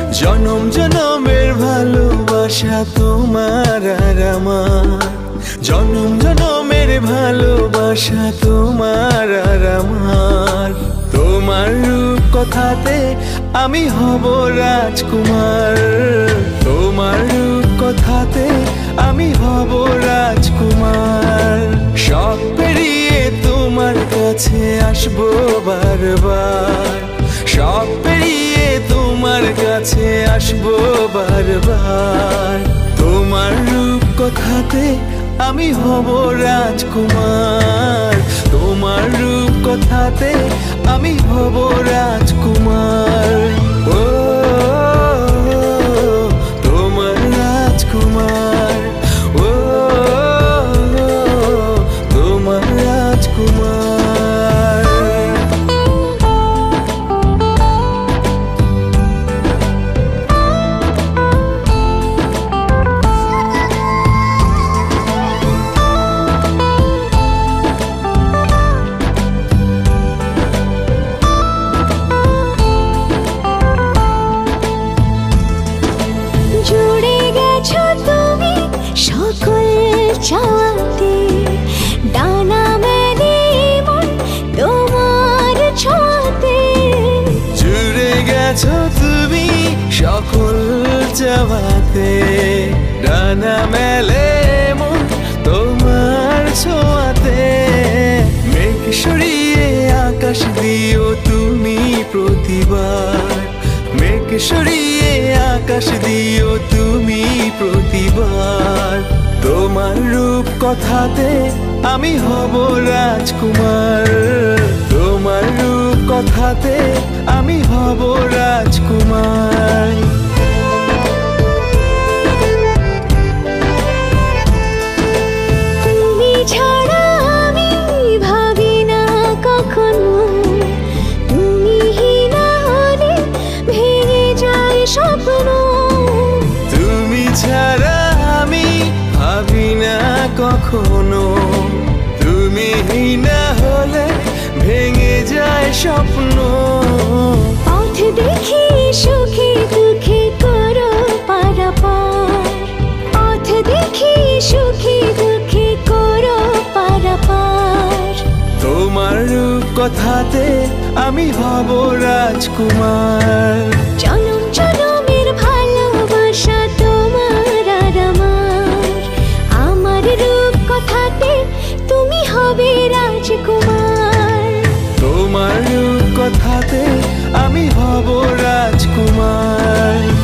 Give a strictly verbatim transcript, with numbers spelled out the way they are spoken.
জনম জনমের ভালোবাসা তোমার আর আমার, জনম জনমের ভালোবাসা তোমার আর আমার। তোমার রূপ কথাতে আমি হব রাজকুমার, তোমার রূপ কথাতে আমি হব রাজকুমার। সব পেরিয়ে তোমার কাছে আসবো বারবার, সব পেরিয়ে তোমার কাছে আসবো বারবার। তোমার রূপ কথাতে আমি হব রাজকুমার, তোমার রূপ কথাতে আমি হব রাজকুমার। ও তোমার রাজকুমার, ও তোমার রাজকুমার। চাওয়াতে ডানা মেলে মন তোমার ছোঁয়াতে, জুড়ে গেছো তুমি সকল চাওয়াতে, ডানা মেলে মন তোমার ছোঁয়াতে। মেঘ সরিয়ে আকাশ দিও তুমি প্রতিবার, মেঘ সরিয়ে আকাশ দিও তুমি প্রতিবার। তোমার রূপ কথাতে আমি হব রাজকুমার, তোমার রূপ কথাতে আমি হব রাজকুমার। তুমি ছাড়া আমি ভাবি না কখনো, তুমি না হলে ভেঙে যায় স্বপ্ন। তুমি ছাড়া আমি ভাবি না কখনো, তুমি না হলে ভেঙে যায় স্বপ্ন। পথ দেখি সুখে দুঃখে করো পারাপার, পথ দেখি সুখে দুঃখে করো পারাপার। তোমার রূপ কথাতে আমি হব রাজকুমার, জনম জনমের ভালোবাসা তোমার আর আমার। আমার রূপ কথাতে তুমি হবে রাজকুমার, তোমার রূপ কথাতে আমি হব রাজকুমার।